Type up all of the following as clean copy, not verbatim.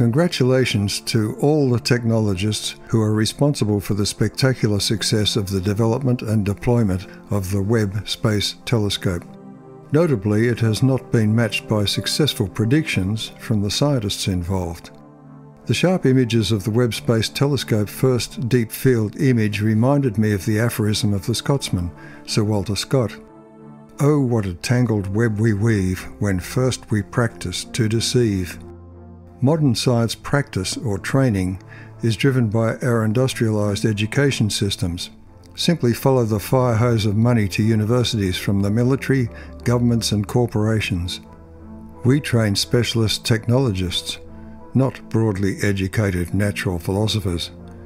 Congratulations to all the technologists who are responsible for the spectacular success of the development and deployment of the Webb Space Telescope. Notably, it has not been matched by successful predictions from the scientists involved. The sharp images of the Webb Space Telescope first deep field image reminded me of the aphorism of the Scotsman, Sir Walter Scott. "Oh, what a tangled web we weave when first we practice to deceive." Modern science practice or training is driven by our industrialised education systems. Simply follow the fire hose of money to universities from the military, governments and corporations. We train specialist technologists, not broadly educated natural philosophers.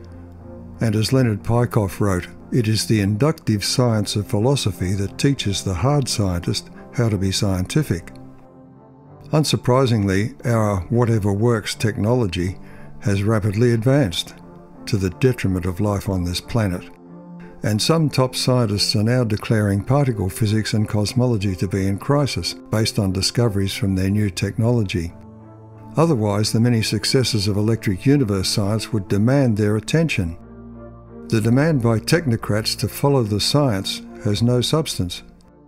And as Leonard Peikoff wrote, it is the inductive science of philosophy that teaches the hard scientist how to be scientific. Unsurprisingly, our whatever works technology has rapidly advanced, to the detriment of life on this planet. And some top scientists are now declaring particle physics and cosmology to be in crisis, based on discoveries from their new technology. Otherwise, the many successes of electric universe science would demand their attention. The demand by technocrats to follow the science has no substance.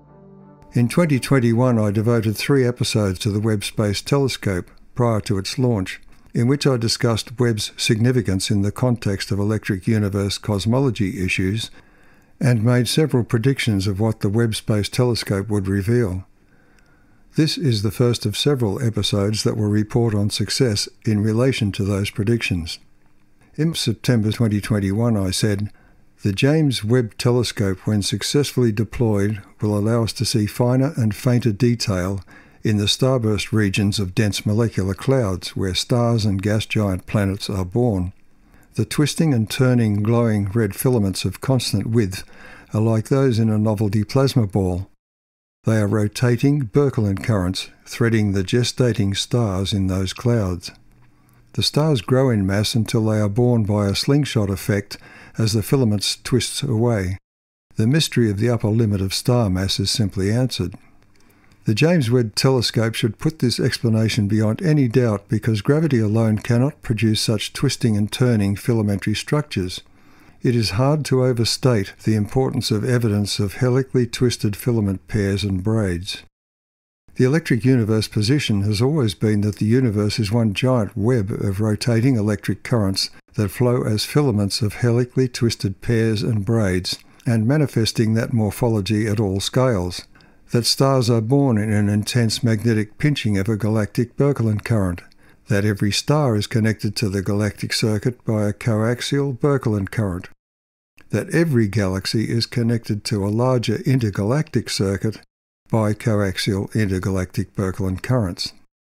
In 2021, I devoted 3 episodes to the Webb Space Telescope prior to its launch, in which I discussed Webb's significance in the context of electric universe cosmology issues and made several predictions of what the Webb Space Telescope would reveal. This is the first of several episodes that will report on success in relation to those predictions. In September 2021, I said, "The James Webb Telescope, when successfully deployed, will allow us to see finer and fainter detail in the starburst regions of dense molecular clouds where stars and gas giant planets are born. The twisting and turning glowing red filaments of constant width are like those in a novelty plasma ball. They are rotating Birkeland currents threading the gestating stars in those clouds. The stars grow in mass until they are born by a slingshot effect as the filaments twist away. The mystery of the upper limit of star mass is simply answered." The James Webb Telescope should put this explanation beyond any doubt because gravity alone cannot produce such twisting and turning filamentary structures. It is hard to overstate the importance of evidence of helically twisted filament pairs and braids. The electric universe position has always been that the universe is one giant web of rotating electric currents that flow as filaments of helically twisted pairs and braids, and manifesting that morphology at all scales. That stars are born in an intense magnetic pinching of a galactic Birkeland current, that every star is connected to the galactic circuit by a coaxial Birkeland current, that every galaxy is connected to a larger intergalactic circuit by coaxial intergalactic Birkeland currents.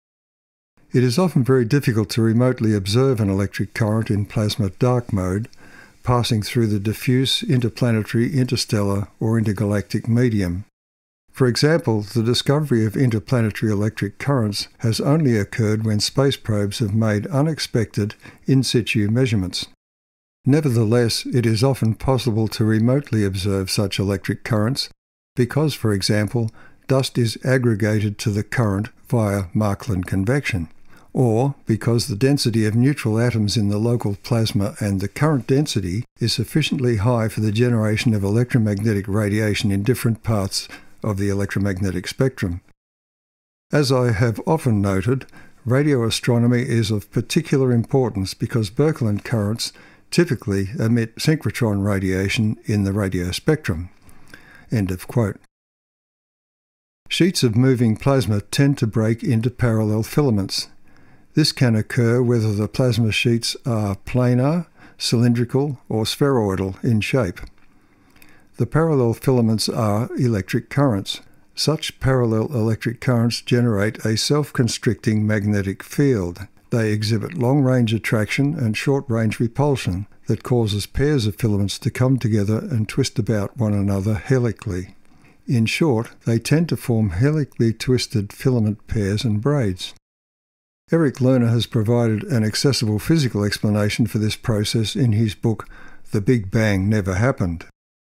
It is often very difficult to remotely observe an electric current in plasma dark mode, passing through the diffuse interplanetary, interstellar or intergalactic medium. For example, the discovery of interplanetary electric currents has only occurred when space probes have made unexpected in situ measurements. Nevertheless, it is often possible to remotely observe such electric currents because, for example, dust is aggregated to the current via Markland convection, or because the density of neutral atoms in the local plasma and the current density is sufficiently high for the generation of electromagnetic radiation in different parts of the electromagnetic spectrum. As I have often noted, radio astronomy is of particular importance because Birkeland currents typically emit synchrotron radiation in the radio spectrum." End of quote. Sheets of moving plasma tend to break into parallel filaments. This can occur whether the plasma sheets are planar, cylindrical, or spheroidal in shape. The parallel filaments are electric currents. Such parallel electric currents generate a self-constricting magnetic field. They exhibit long-range attraction and short-range repulsion that causes pairs of filaments to come together and twist about one another helically. In short, they tend to form helically twisted filament pairs and braids. Eric Lerner has provided an accessible physical explanation for this process in his book, The Big Bang Never Happened.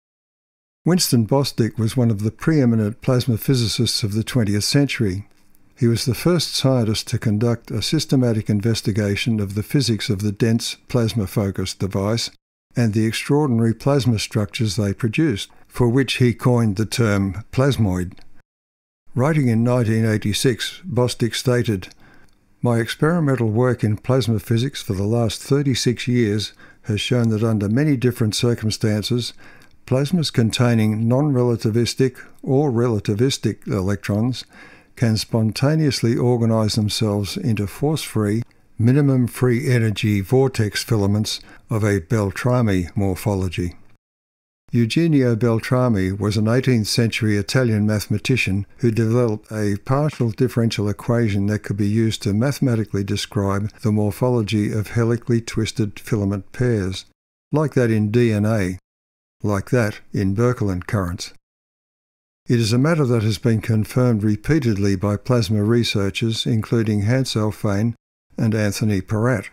Winston Bostick was one of the preeminent plasma physicists of the 20th century. He was the first scientist to conduct a systematic investigation of the physics of the dense plasma-focused device and the extraordinary plasma structures they produced, for which he coined the term plasmoid. Writing in 1986, Bostick stated, "My experimental work in plasma physics for the last 36 years has shown that under many different circumstances, plasmas containing non-relativistic or relativistic electrons can spontaneously organize themselves into force-free, minimum free energy vortex filaments of a Beltrami morphology." Eugenio Beltrami was an 18th century Italian mathematician who developed a partial differential equation that could be used to mathematically describe the morphology of helically twisted filament pairs, like that in DNA, like that in Birkeland currents. It is a matter that has been confirmed repeatedly by plasma researchers including Hans Alfvén and Anthony Peratt.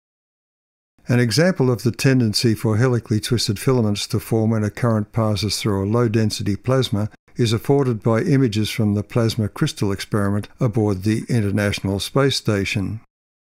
An example of the tendency for helically twisted filaments to form when a current passes through a low-density plasma is afforded by images from the plasma crystal experiment aboard the International Space Station.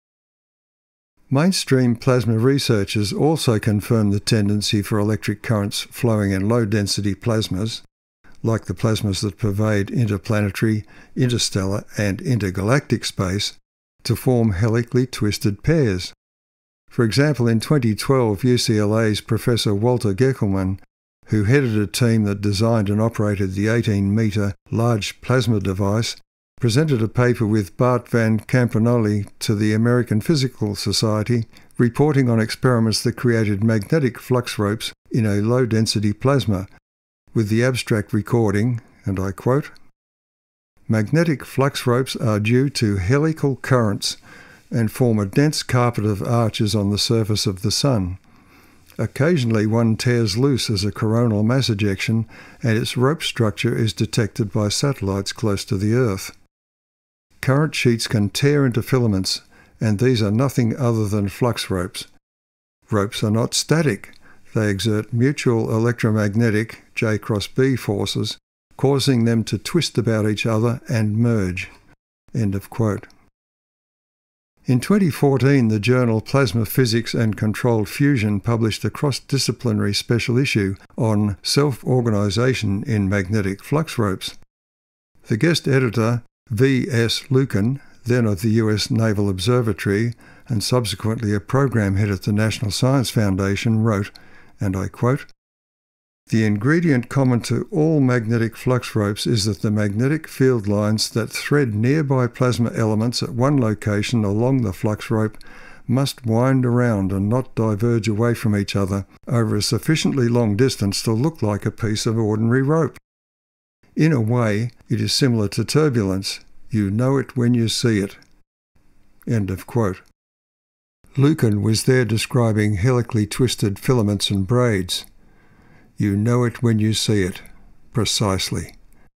Mainstream plasma researchers also confirm the tendency for electric currents flowing in low-density plasmas, like the plasmas that pervade interplanetary, interstellar and intergalactic space, to form helically twisted pairs. For example, in 2012, UCLA's Professor Walter Geckelmann, who headed a team that designed and operated the 18-metre large plasma device, presented a paper with Bart van Campanoli to the American Physical Society, reporting on experiments that created magnetic flux ropes in a low-density plasma, with the abstract recording, and I quote, "Magnetic flux ropes are due to helical currents and form a dense carpet of arches on the surface of the Sun. Occasionally one tears loose as a coronal mass ejection, and its rope structure is detected by satellites close to the Earth. Current sheets can tear into filaments, and these are nothing other than flux ropes. Ropes are not static. They exert mutual electromagnetic J cross B forces, causing them to twist about each other and merge." End of quote. In 2014, the journal Plasma Physics and Controlled Fusion published a cross-disciplinary special issue on self-organization in magnetic flux ropes. The guest editor, V.S. Lucan, then of the US Naval Observatory and subsequently a program head at the National Science Foundation, wrote, and I quote, "The ingredient common to all magnetic flux ropes is that the magnetic field lines that thread nearby plasma elements at one location along the flux rope must wind around and not diverge away from each other over a sufficiently long distance to look like a piece of ordinary rope. In a way, it is similar to turbulence. You know it when you see it." End of quote. Lucan was there describing helically twisted filaments and braids. You know it when you see it. Precisely.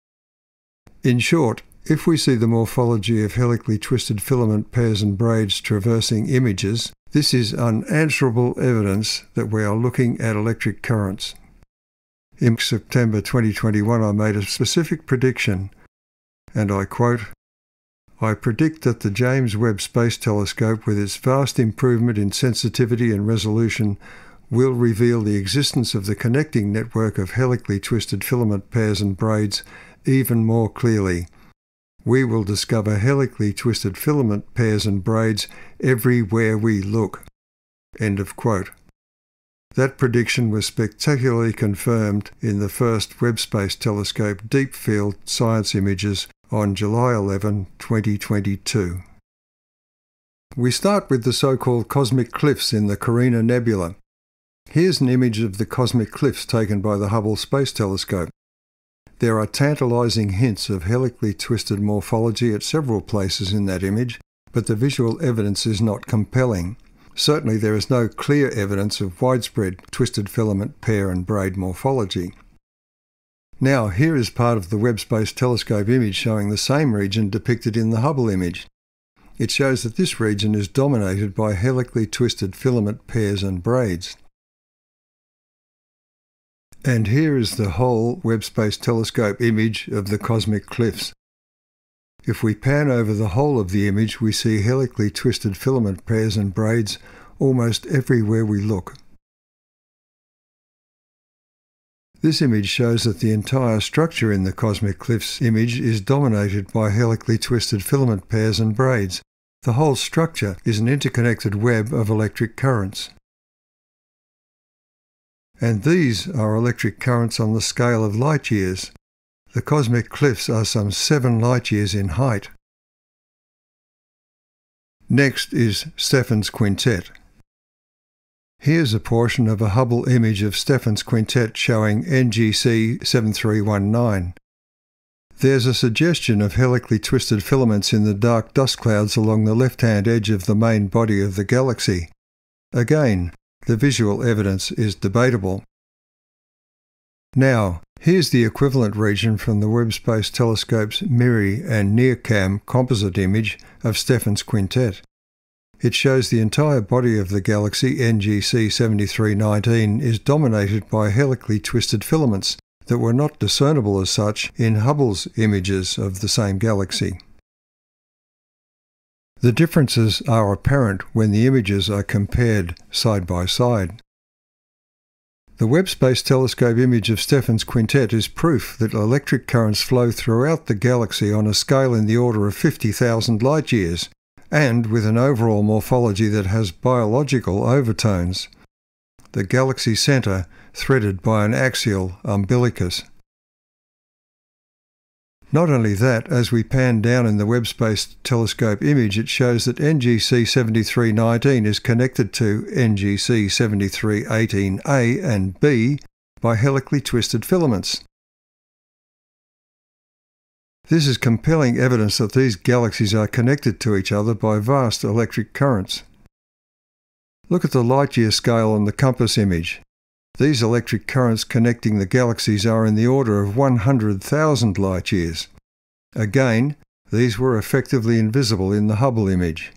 In short, if we see the morphology of helically twisted filament pairs and braids traversing images, this is unanswerable evidence that we are looking at electric currents. In September 2021, I made a specific prediction, and I quote, "I predict that the James Webb Space Telescope, with its vast improvement in sensitivity and resolution, will reveal the existence of the connecting network of helically twisted filament pairs and braids even more clearly. We will discover helically twisted filament pairs and braids everywhere we look." End of quote. That prediction was spectacularly confirmed in the first Webb Space Telescope Deep Field Science images on July 11, 2022. We start with the so-called cosmic cliffs in the Carina Nebula. Here's an image of the cosmic cliffs taken by the Hubble Space Telescope. There are tantalizing hints of helically twisted morphology at several places in that image, but the visual evidence is not compelling. Certainly there is no clear evidence of widespread twisted filament pair and braid morphology. Now, here is part of the Webb Space Telescope image showing the same region depicted in the Hubble image. It shows that this region is dominated by helically twisted filament pairs and braids. And here is the whole Webb Space Telescope image of the cosmic cliffs. If we pan over the whole of the image, we see helically twisted filament pairs and braids almost everywhere we look. This image shows that the entire structure in the cosmic cliffs image is dominated by helically twisted filament pairs and braids. The whole structure is an interconnected web of electric currents. And these are electric currents on the scale of light years. The cosmic cliffs are some 7 light years in height. Next is Stephan's Quintet. Here's a portion of a Hubble image of Stephan's Quintet showing NGC 7319. There's a suggestion of helically twisted filaments in the dark dust clouds along the left-hand edge of the main body of the galaxy. Again, the visual evidence is debatable. Now, here's the equivalent region from the Webb Space Telescope's MIRI and NIRCam composite image of Stephan's Quintet. It shows the entire body of the galaxy NGC 7319 is dominated by helically twisted filaments that were not discernible as such in Hubble's images of the same galaxy. The differences are apparent when the images are compared side by side. The Webb Space Telescope image of Stephan's Quintet is proof that electric currents flow throughout the galaxy on a scale in the order of 50,000 light years, and with an overall morphology that has biological overtones. The galaxy centre threaded by an axial umbilicus. Not only that, as we pan down in the Webb Space Telescope image, it shows that NGC 7319 is connected to NGC 7318A and B by helically twisted filaments. This is compelling evidence that these galaxies are connected to each other by vast electric currents. Look at the light-year scale on the compass image. These electric currents connecting the galaxies are in the order of 100,000 light years. Again, these were effectively invisible in the Hubble image.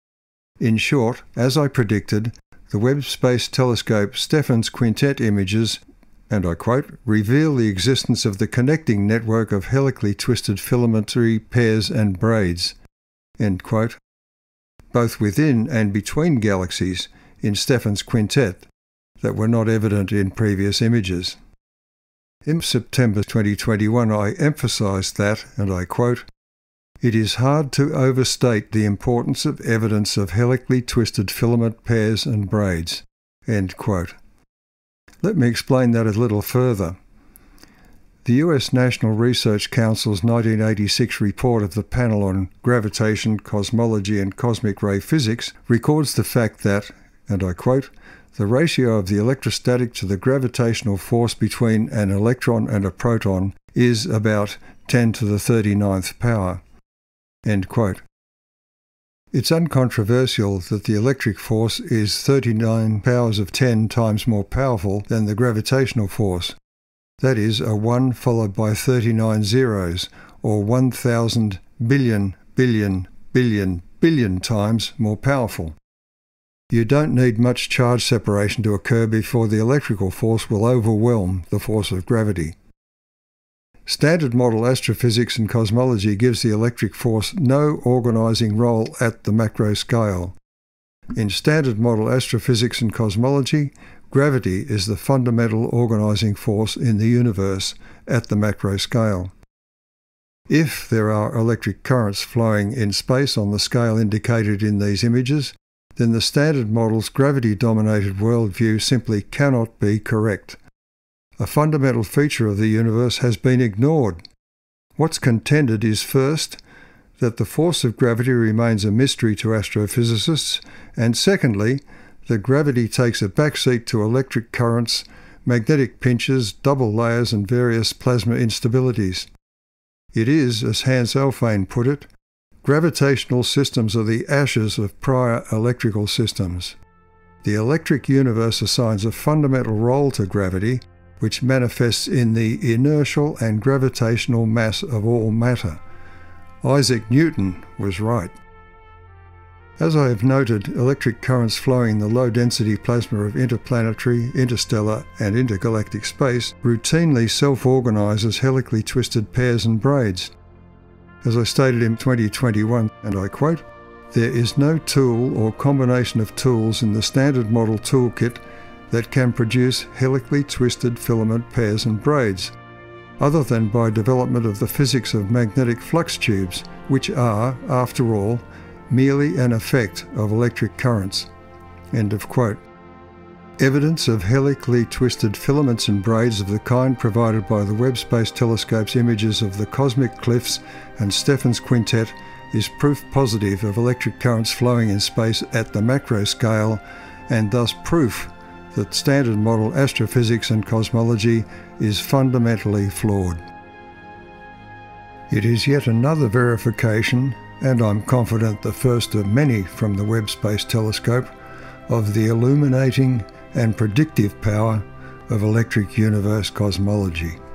In short, as I predicted, the Webb Space Telescope Stephan's Quintet images, and I quote, reveal the existence of the connecting network of helically twisted filamentary pairs and braids, end quote, both within and between galaxies in Stephan's Quintet that were not evident in previous images. In September 2021, I emphasized that, and I quote, it is hard to overstate the importance of evidence of helically twisted filament pairs and braids, end quote. Let me explain that a little further. The US National Research Council's 1986 report of the Panel on Gravitation, Cosmology and Cosmic Ray Physics records the fact that, and I quote, the ratio of the electrostatic to the gravitational force between an electron and a proton is about 10 to the 39th power, end quote. It's uncontroversial that the electric force is 39 powers of 10 times more powerful than the gravitational force. That is a 1 followed by 39 zeros, or 1,000 billion, billion, billion, billion times more powerful. You don't need much charge separation to occur before the electrical force will overwhelm the force of gravity. Standard model astrophysics and cosmology gives the electric force no organizing role at the macro scale. In standard model astrophysics and cosmology, gravity is the fundamental organizing force in the universe at the macro scale. If there are electric currents flowing in space on the scale indicated in these images, then the standard model's gravity-dominated worldview simply cannot be correct. A fundamental feature of the universe has been ignored. What's contended is first, that the force of gravity remains a mystery to astrophysicists, and secondly, that gravity takes a backseat to electric currents, magnetic pinches, double layers and various plasma instabilities. It is, as Hans Alfvén put it, gravitational systems are the ashes of prior electrical systems. The electric universe assigns a fundamental role to gravity, which manifests in the inertial and gravitational mass of all matter. Isaac Newton was right. As I have noted, electric currents flowing in the low-density plasma of interplanetary, interstellar and intergalactic space routinely self-organize as helically twisted pairs and braids. As I stated in 2021, and I quote, "There is no tool or combination of tools in the standard model toolkit that can produce helically twisted filament pairs and braids, other than by development of the physics of magnetic flux tubes, which are, after all, merely an effect of electric currents." End of quote. Evidence of helically twisted filaments and braids of the kind provided by the Webb Space Telescope's images of the cosmic cliffs and Stephan's Quintet is proof positive of electric currents flowing in space at the macro scale, and thus proof that standard model astrophysics and cosmology is fundamentally flawed. It is yet another verification, and I'm confident the first of many from the Webb Space Telescope, of the illuminating and predictive power of electric universe cosmology.